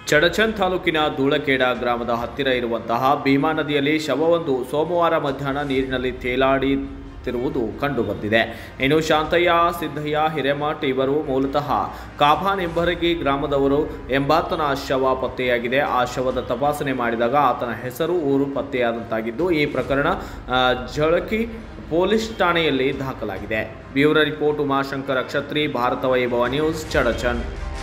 ಚಡಚನ್ ತಾಲೂಕಿನ ಧೂಳಖೇಡ ಗ್ರಾಮದ ಹತ್ತಿರ ಇರುವಂತಹ ಭೀಮಾ ನದಿಯಲ್ಲಿ ಶವವೊಂದು ಸೋಮವಾರ ಮಧ್ಯಾಹ್ನ ನೀರಿನಲ್ಲಿ ತೇಲಾಡುತ್ತಿರುವುದು ಕಂಡುಬಂದಿದೆ. ಇನ್ನು ಶಾಂತಯ್ಯ ಸಿದ್ದಯ್ಯ ಹಿರೇಮಠ್ ಇವರು ಮೂಲತಃ ಕಾಬಾನೆಂಬರಗಿ ಗ್ರಾಮದವರು ಎಂಬಾತನ ಶವ ಪತ್ತೆಯಾಗಿದೆ. ಆ ಶವದ ತಪಾಸಣೆ ಮಾಡಿದಾಗ ಆತನ ಹೆಸರು ಊರು ಪತ್ತೆಯಾದಂತಾಗಿದ್ದು ಈ ಪ್ರಕರಣ ಜಳಕಿ ಪೊಲೀಸ್ ಠಾಣೆಯಲ್ಲಿ ದಾಖಲಾಗಿದೆ. Bureau report Umashankar Kshatri, Bharat Vaibhav news, Chadchan.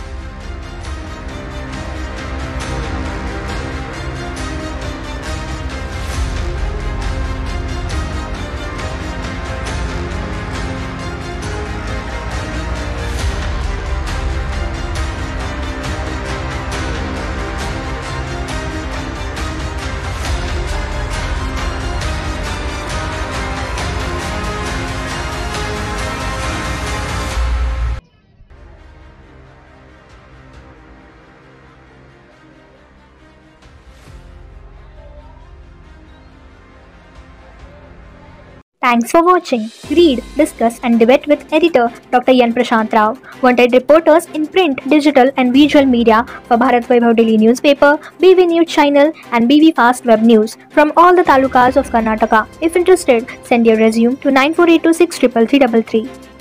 Thanks for watching. Read, discuss and debate with editor Dr. Yan Prashant Rao. Wanted reporters in print, digital and visual media for Bharat Vaibhav Daily Newspaper, BV News Channel and BV Fast Web News from all the talukas of Karnataka. If interested, send your resume to 9482633333.